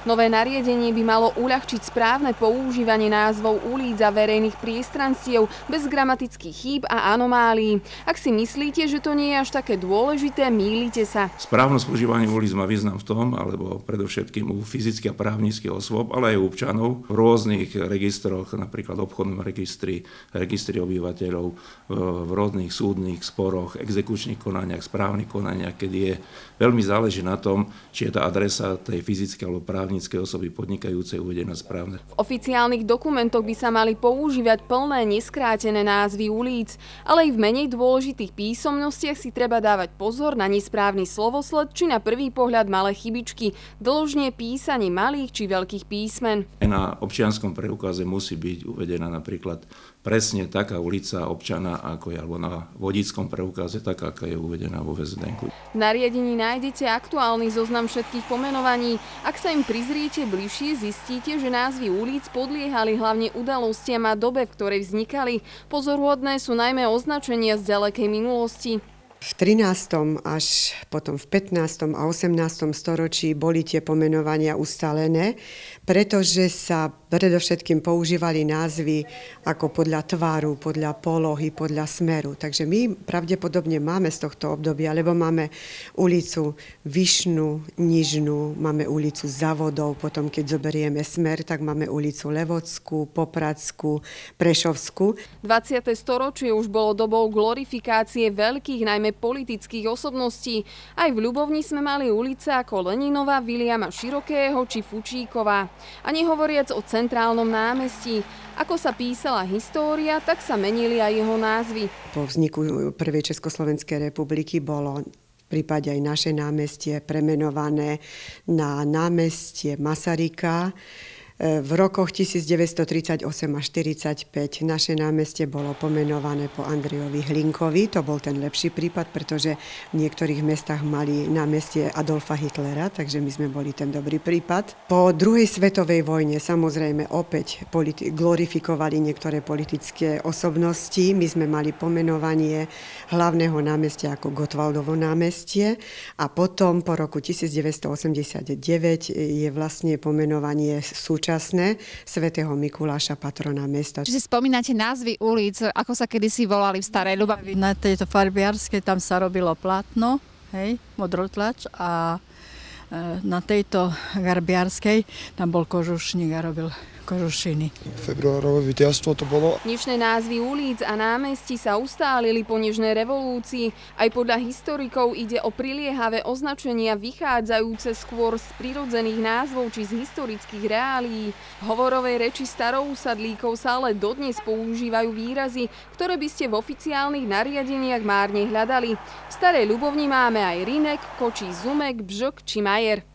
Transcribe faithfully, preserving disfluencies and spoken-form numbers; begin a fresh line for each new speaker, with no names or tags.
Nové nariadenie by malo uľahčiť správne používanie názvov ulíc a verejných priestranstiev bez gramatických chýb a anomálií. Ak si myslíte, že to nie je až také dôležité, mýlite sa.
Správnosť používania ulíc má význam v tom, alebo predovšetkým u fyzických a právnických osôb, ale aj u občanov v rôznych registroch, napríklad obchodnom registri, registri obyvateľov, v rôznych súdnych sporoch, exekučných konaniach, správnych konaniach, kedy je veľmi záleží na tom, či je tá adresa tej fyzickej alebo právnickej osoby podnikajúcej uvedená správne.
V oficiálnych dokumentoch by sa mali používať plné neskrátené názvy ulíc, ale aj v menej dôležitých písomnostiach si treba dávať pozor na nesprávny slovosled či na prvý pohľad malé chybičky, dĺžne písaní malých či veľkých písmen.
Na občianskom preukaze musí byť uvedená napríklad presne taká ulica občana, ako je, alebo na vodičskom preukaze taká, aká je uvedená vo vé zet enku.
V nariadení nájdete aktuálny zoznam všetkých pomenovaní. Ak sa im prizriete bližšie, zistíte, že názvy ulic podliehali hlavne udalostiam a dobe, v ktorej vznikali. Pozoruhodné sú najmä označenia z ďalekej minulosti.
V trinástom až potom v pätnástom a osemnástom storočí boli tie pomenovania ustálené, pretože sa predovšetkým používali názvy ako podľa tvaru, podľa polohy, podľa smeru. Takže my pravdepodobne máme z tohto obdobia, lebo máme ulicu Vyšnú, Nižnú, máme ulicu Závodov, potom keď zoberieme smer, tak máme ulicu Levodskú, Popradskú, Prešovskú.
dvadsiate storočie už bolo dobou glorifikácie veľkých, najmä politických osobností. Aj v Ľubovni sme mali ulice ako Leninova, Viliama Širokého či Fučíková. A nehovoriac o centrálnom námestí. Ako sa písala história, tak sa menili aj jeho názvy.
Po vzniku prvej Československej republiky bolo v prípade aj naše námestie premenované na námestie Masaryka. V rokoch devätnásťtridsaťosem až štyridsaťpäť naše námestie bolo pomenované po Andrejovi Hlinkovi. To bol ten lepší prípad, pretože v niektorých mestách mali námestie Adolfa Hitlera, takže my sme boli ten dobrý prípad. Po druhej svetovej vojne samozrejme opäť politi- glorifikovali niektoré politické osobnosti. My sme mali pomenovanie hlavného námestia ako Gottwaldovo námestie a potom po roku devätnásťstoosemdesiatdeväť je vlastne pomenovanie súčasné svätého Mikuláša, patrona mesta.
Čiže spomínate názvy ulic, ako sa kedysi volali v Starej Ľubavi?
Na tejto farbiarskej tam sa robilo plátno, hej, modrotlač a na tejto garbiarskej tam bol kožušník a robil kožušiny.
Februárové víťazstvo to bolo.
Dnešné názvy ulíc a námestí sa ustálili po nežnej revolúcii. Aj podľa historikov ide o priliehavé označenia vychádzajúce skôr z prirodzených názvov či z historických reálií. V hovorovej reči starousadlíkov sa ale dodnes používajú výrazy, ktoré by ste v oficiálnych nariadeniach márne hľadali. V Starej Ľubovni máme aj Rinek, Kočí Zumek, Bžok či Majer.